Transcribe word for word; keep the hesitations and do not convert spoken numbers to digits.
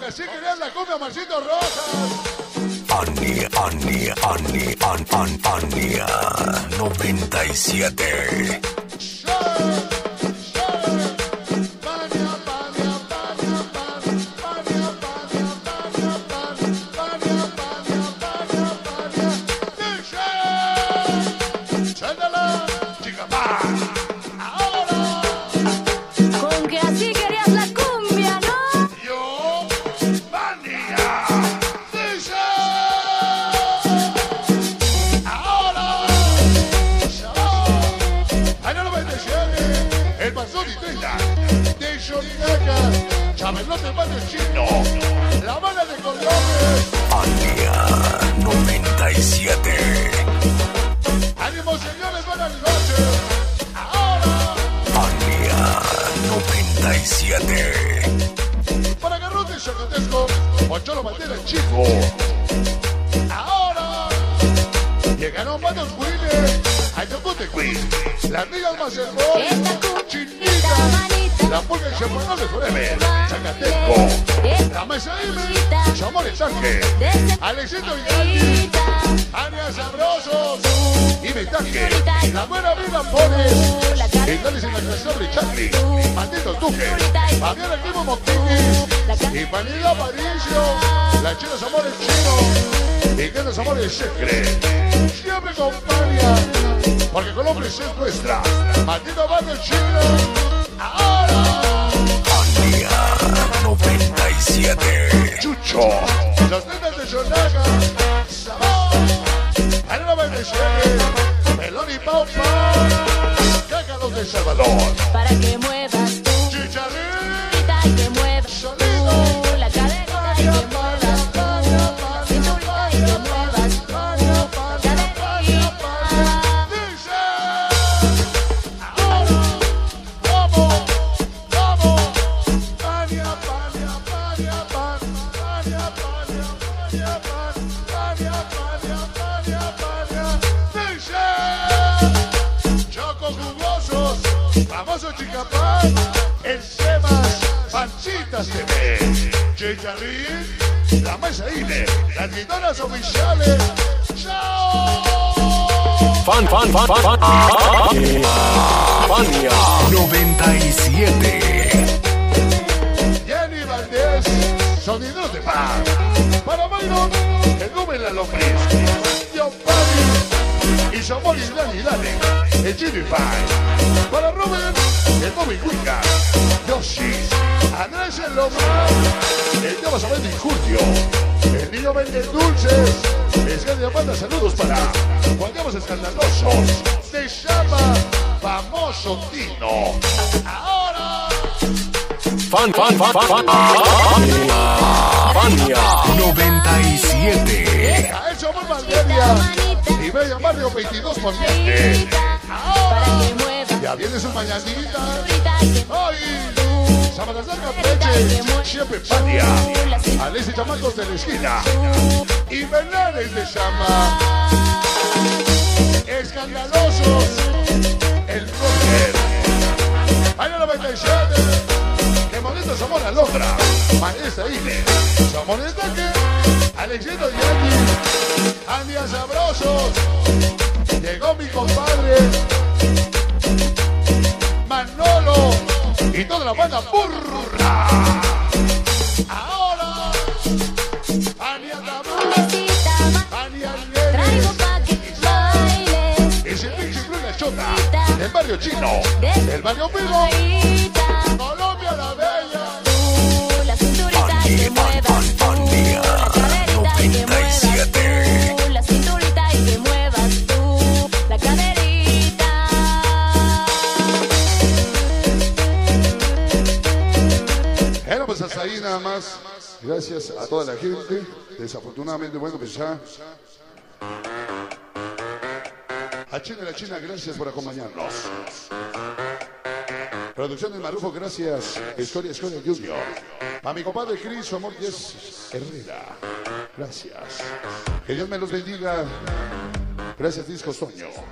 así querías la cumbia, Marcito Rojas. Ania, Ania, Ania, An, An, Ania noventa y siete. Chamelote Barrio Chino, la bala de Colombia. Ania noventa y siete. ¡Ánimo, señores! ¡Buenas noches! ¡Ahora! Ania noventa y siete. Para Garrote Chacotesco, Pocholo Bandera Chico. ¡Ahora! Llegaron manos Queen, Ayocute Queen, las niñas más hermosas, Chinita, la pulga y Chamonales Forever, Chacateco, la Mesa M, Chamón el Tanque, Alexito Vidal, Ania Sabrosos y Metaje, la buena vida Pones, Vitales en la creación de Charlie, Maldito Duque, Fabián Activo Montinis, y Vanilla Aparicio, la China Amores Chino, y Quedas Amores Secre, siempre acompaña, porque Colombia es nuestra, Maldito Barrio Chino, ahora. Ania noventa y siete. Chucho, los nenes de Chonaga, Sabón, Ania noventa y siete, Melón y Pau Pau, Cácalos de Salvador. Para que muevas tú, Chicharrín, y que muevas solito, tú, la cadera y que muevas tú, cinturita y que muevas tú, caderita. dice, ahora, vamos, vamos, Ania, Ania, Ania, Ania, Ania, Ania, Ania, Ania, Ania, dice, Choco Jugosos, famoso Chicapán, el Semas, Panchitas T V, Chicharrín, la Mesa Ine, las guitarras oficiales, ¡chao! Fan, fan, fan, fan, fan. Ania noventa y siete. Jenny Valdés, sonidos de paz. Para Byron, el Gómez La Lombriz. John Paddy y Samuel y Dani Dani, el Jimmy Pie. Para Robert, el Bobby Wicca. Yoshi, Andrés el Lomar, el Llama Saber de Julio. El niño vende dulces. Es que manda saludos para Juan Llamas Escandalosos. Se llama Famoso Tino. Ahora. Fan, fan, fan, fan, fan. Ania noventa y siete. A eso muy Valdivia y Bella Barrio veintidós por veinte. Para que muevas Ya viene su mañanita. tú, ¡Ay! Sabanazar Campeche, siempre Pania. Alex y Chamacos de la esquina. Y Bernales de Chama. Escandalosos. El Rocker. Año noventa y siete. Que bonito somos la Londra. Maestra Ine. Somos el Tanque. Alexito Yanni. Ania Sabrosos. Llegó mi compadre Manolo y toda la banda burra. Ahora Ania Tabú, Ania traigo Nieves pa' que bailes. y sin pinche Bruna Chota, el barrio chino, el barrio vivo, Colombia la bella. Tú, la cinturita y que muevas tú, la caderita y que muevas tú, la cinturita y que muevas tú, la caderita. Bueno, pues hasta ahí nada más. Gracias a toda la gente. Desafortunadamente, bueno, pues ya. A China la China, gracias por acompañarnos. Producción de Marufo, gracias. Escoria, Escoria Junior. A mi compadre Cris, su amor, Yes Herrera. Gracias. Que Dios me los bendiga. Gracias, Disco Toño.